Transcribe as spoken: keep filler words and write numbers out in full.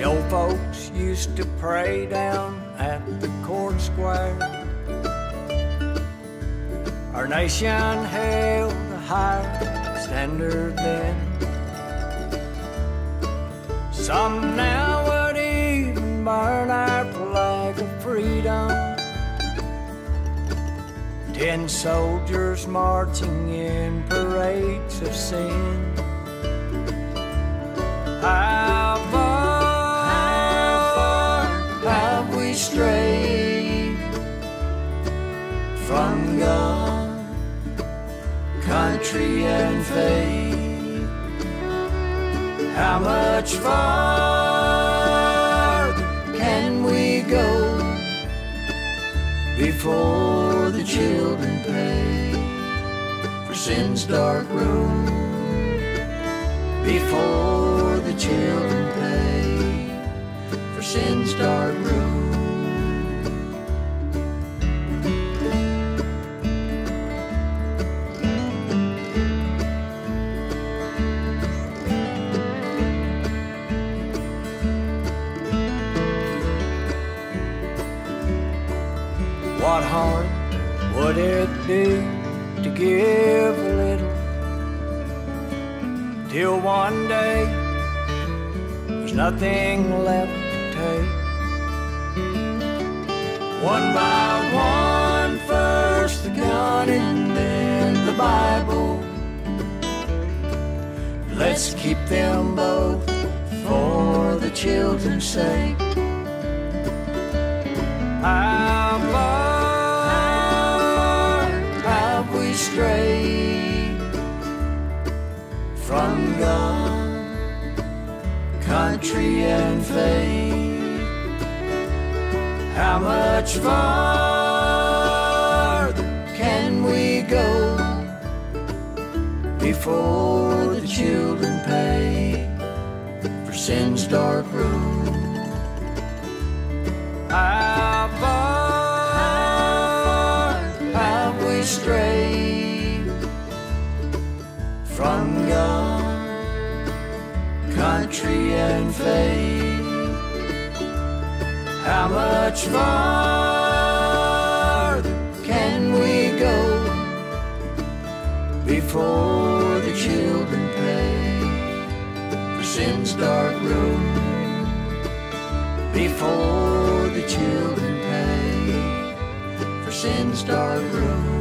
The old folks used to pray down at the court square. Our nation held a higher standard then. Some now would even burn our flag of freedom. Ten soldiers marching in parades of sin. How far, how far have we strayed from God, country and faith? How much farther can we go before the children pay for sin's dark room? Before the children pay for sin's dark room. What harm would it do to give a little, till one day there's nothing left to take? One by one, first the gun and then the Bible. Let's keep them both for the children's sake. How far have we strayed from God, country and faith? How much farther can we go before the children pay for sin's dark room? How far have we strayed from God, country and faith? How much farther can we go before the children pay for sin's dark room? Before the children pay for sin's dark room.